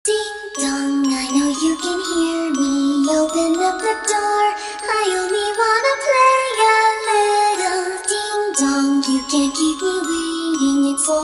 Ding dong, I know you can hear me. Open up the door, I only wanna play a little. Ding dong, you can't keep me waiting, it's